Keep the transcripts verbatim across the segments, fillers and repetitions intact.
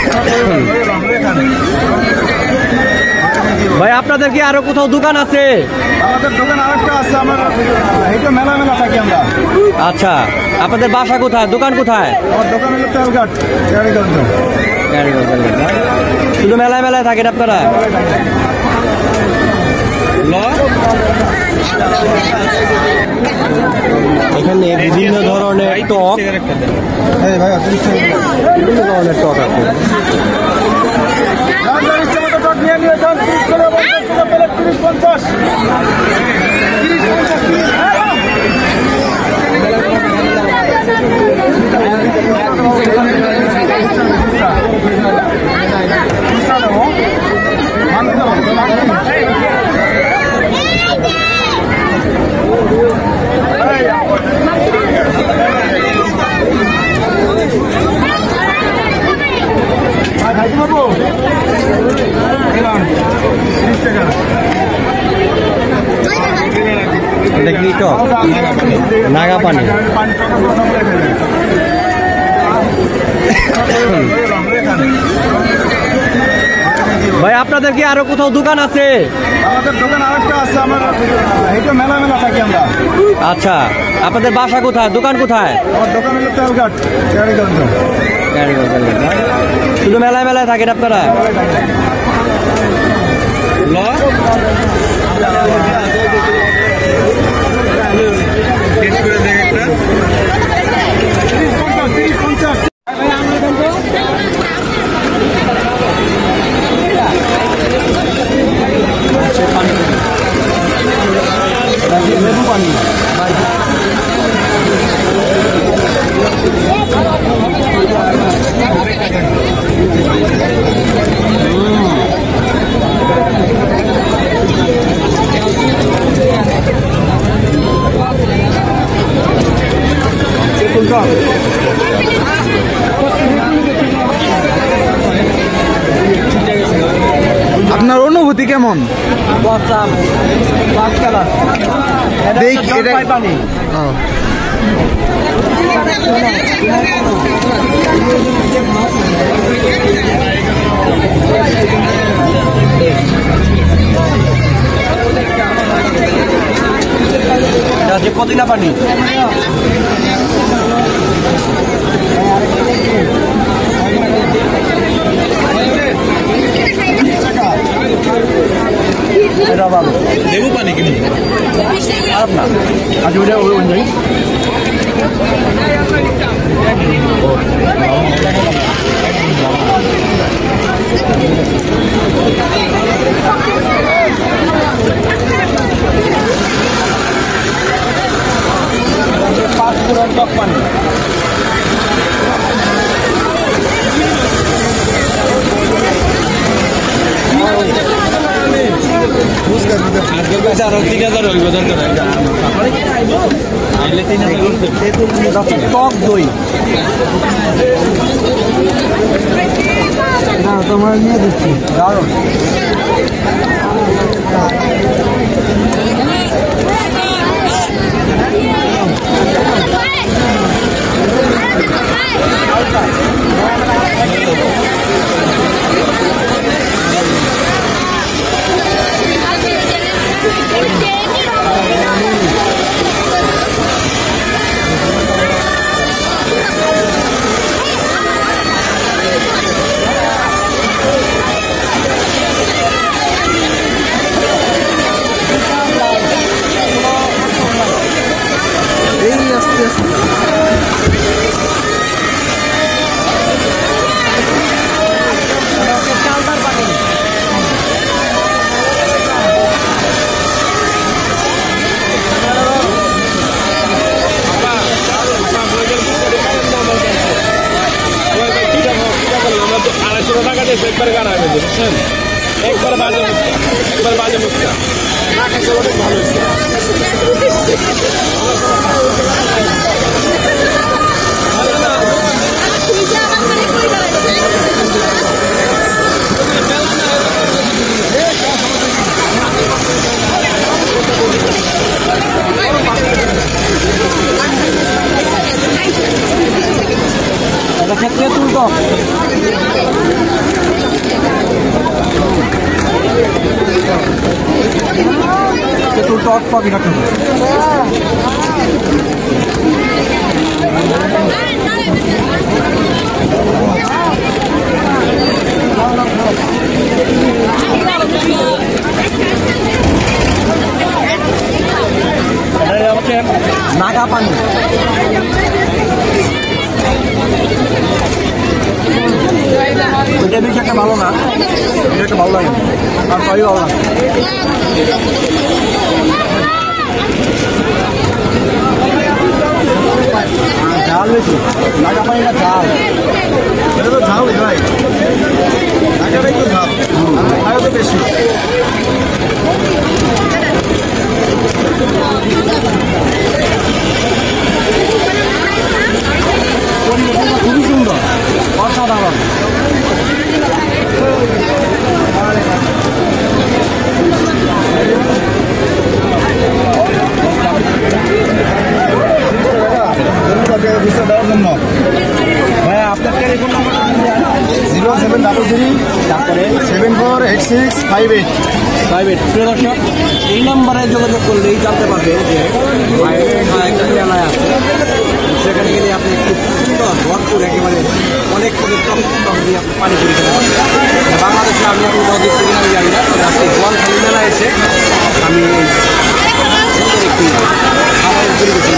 ভাই আপনাদের কি আরো কোথাও দোকান আছে? আমাদের দোকান আরেকটা আছে, আমার এইটা মেলা মেলা থাকি আমরা। আচ্ছা, আপনাদের বাসা কোথায়, দোকান কোথায়? আমার দোকান হলো তেলঘাট, গাড়িগঞ্জ। শুধু মেলায় মেলায় থাকেন আপনারা? এখানে বিভিন্ন ধরনের টক, বিভিন্ন ধরনের টক আছে। এটা কি টক? নাগা পানি। ভাই আপনাদের কি আরো কোথাও দোকান আছে? আমাদের দোকান আরেকটা আছে, আমার এইটা মেলা মেলা থাকি আমরা। আচ্ছা, আপনাদের বাসা কোথায়, দোকান কোথায়? আমার দোকান হলো তেলঘাট, গাড়িগঞ্জ। শুধু মেলায় মেলায় থাকেন আপনারা? লেবু পানি আপনার অনুভূতি কেমন? পানি পুদিনা পানি। লেবু পানি কিনি খারাপ না, আজ ওটা ওই নেই। পাঁচ পুরান টক পানি। টক দই তোমার নিয়ে দিচ্ছি, দারুণ। একবার গানা বুঝছেন, একবার বাজে মুস্কা, একবার বাজে মুস্কা না খাইছে অনেক ভালো হয়েছে। ক্ষেত্রে তুলতো টক টক এটা খাবো। নাগা পানি ওইটা বেশি একটা ভালো না, এটা একটা ভালো লাগে আর সবই ভালো লাগে। ঝাল বেশি, নাগা পানিটা ঝাল, এটা তো ঝাল ভাই, নাগাটাই তো ঝাল, আর তো বেশি। খুবই সুন্দর, অসাধারণ। ভাইয়া আপনার telephone number zero seven double three তারপরে seven four eight six five eight five eight প্রিয় দর্শক, এই নাম্বারে যোগাযোগ করলেই জানতে পারবেন যে একটা মেলায় আছে, সেখানে গেলে আপনি খুব সুন্দর ভরপুর একেবারে অনেক করে টক টক দিয়ে আপনি পানি পুরি খেতে পারবেন। বাংলাদেশে আমি এখন নদীর থেকে আমি জানি না, তবে আজকে গোয়ালখালী মেলা এসে আমি সুন্দর একটি খাবারের পরিবেশন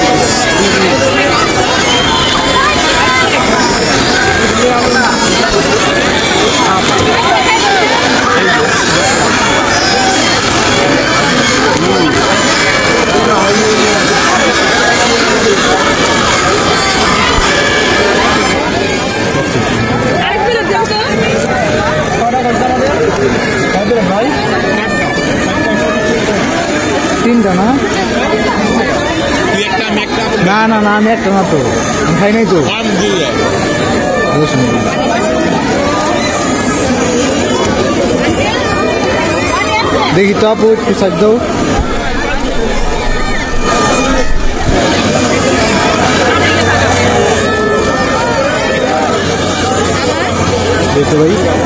তিনটা না না না না আমি একটা না তো আমি খাই নাই তো দেখি তো আপু একটু সাইড দাও। দেখো ভাই